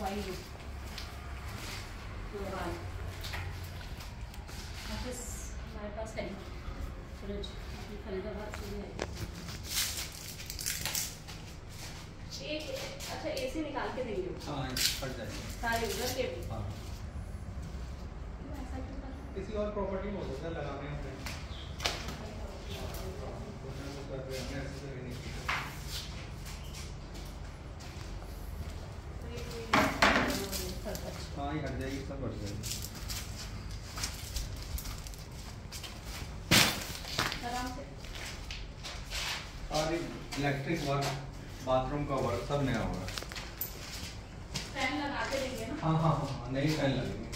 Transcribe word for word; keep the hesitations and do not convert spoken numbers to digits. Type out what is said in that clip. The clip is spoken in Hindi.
लगवाई हूँ लगान। ऑफिस हमारे पास है फ्रिज, अपनी फरीदाबाद से भी है। एक अच्छा एसी निकाल के देंगे। हाँ फट जाएगा सारे उधर के भी। हाँ किसी और प्रॉपर्टी में हो सकता है लगाने में हाँ ये हट जाएगी, सब हट जाएगी आराम से। और इलेक्ट्रिक वर्क, बाथरूम का वर्क सब नया होगा। फैन लगा के देंगे ना। हाँ हाँ हाँ नई फैन लगेंगे।